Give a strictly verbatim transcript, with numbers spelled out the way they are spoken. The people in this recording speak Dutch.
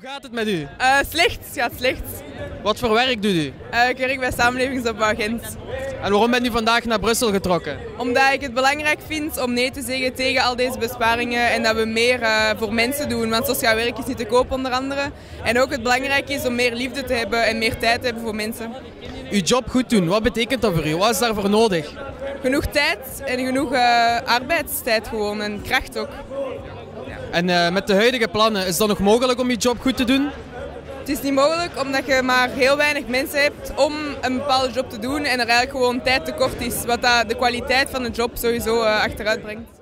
gaat het met u? Uh, slecht, het gaat slecht. Wat voor werk doet u? Uh, ik werk bij Samenlevingsopbouw Gent. En waarom bent u vandaag naar Brussel getrokken? Omdat ik het belangrijk vind om nee te zeggen tegen al deze besparingen en dat we meer uh, voor mensen doen, want sociaal werk is niet te koop onder andere. En ook het belangrijk is om meer liefde te hebben en meer tijd te hebben voor mensen. Uw job goed doen, wat betekent dat voor u? Wat is daarvoor nodig? Genoeg tijd en genoeg uh, arbeidstijd gewoon en kracht ook. Ja. En uh, met de huidige plannen, is dat nog mogelijk om je job goed te doen? Het is niet mogelijk omdat je maar heel weinig mensen hebt om een bepaalde job te doen en er eigenlijk gewoon tijd tekort is, wat dat de kwaliteit van de job sowieso uh, achteruit brengt.